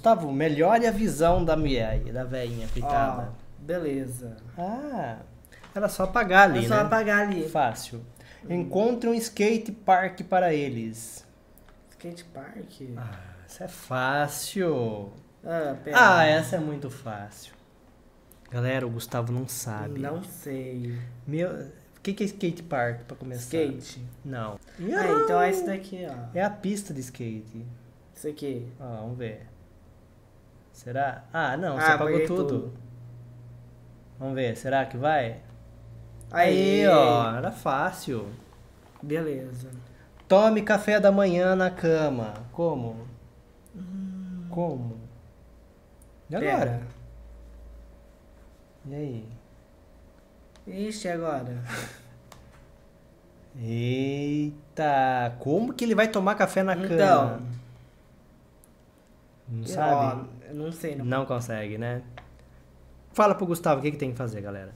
Gustavo, melhore a visão da mulher, da velhinha, Ó, coitada. beleza. Ah, era só apagar ali, É só né? apagar ali. Fácil. Encontre um skate park para eles. Skate park? Ah, essa é fácil. Pera. Ah, essa é muito fácil. Galera, o Gustavo não sabe. Não sei. O que é skate park pra começar? Skate. Não. Então é esse daqui, ó. É a pista de skate. Isso aqui. Ó, vamos ver. Será? Ah, não, você apagou apaguei tudo. Vamos ver, será que vai? Aí, Ó, era fácil. Beleza. Tome café da manhã na cama. Como? Como? E agora? Pera. E aí? Ixi, agora? Eita, como que ele vai tomar café na Então. cama? Não sabe? Ó, eu não sei. Não consegue, né? Fala pro Gustavo o que tem que fazer, galera.